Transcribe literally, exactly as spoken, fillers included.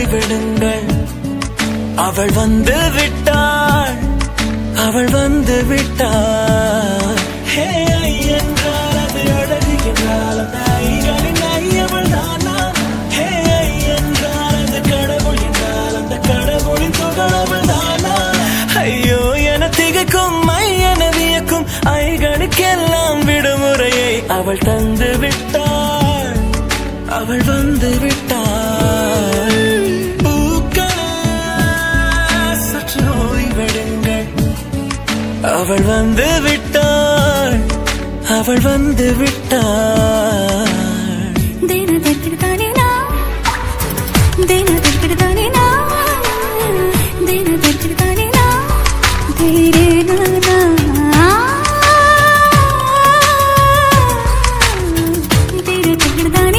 ஓய்விடுங்கள் அவள் வந்து விட்டாள் அவள் வந்து விட்டாள் ஹே என்றால் அது அழகு என்றால் அந்த ஐகளின் ஐயவள் தானா ஹே என்றால் அது கடவுள் என்றால் அந்த கடவுளின் துகளவள் தானா ஐயோ என திகைக்கும் ஐயன வியக்கும் ஐகளுக்கெல்லாம் விடுமுறையை அவள் தந்து விட்டாள் அவள் வந்து விட்டாள் சற்று ஓய்வெடுங்கள் அவள் வந்து விட்டாள் அவள் வந்து விட்டாள் தேன தெற்கிடுதானே நான் தேன தெற்கிடுதானே நான் தேன தெற்கிடுதானே நான் தேரே நானா தேன தெற்கிடுதானே